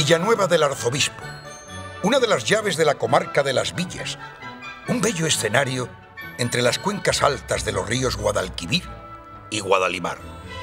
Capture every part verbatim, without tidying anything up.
Villanueva del Arzobispo, una de las llaves de la comarca de las Villas, un bello escenario entre las cuencas altas de los ríos Guadalquivir y Guadalimar.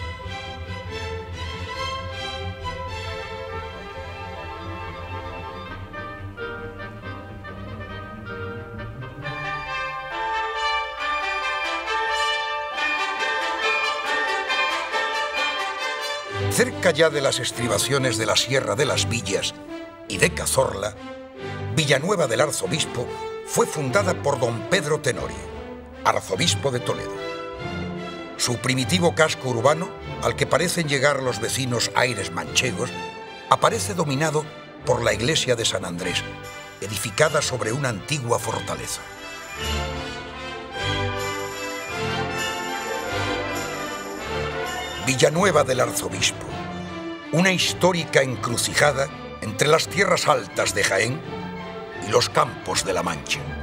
Cerca ya de las estribaciones de la Sierra de las Villas y de Cazorla, Villanueva del Arzobispo fue fundada por don Pedro Tenorio, arzobispo de Toledo. Su primitivo casco urbano, al que parecen llegar los vecinos aires manchegos, aparece dominado por la iglesia de San Andrés, edificada sobre una antigua fortaleza. Villanueva del Arzobispo, una histórica encrucijada entre las tierras altas de Jaén y los campos de la Mancha.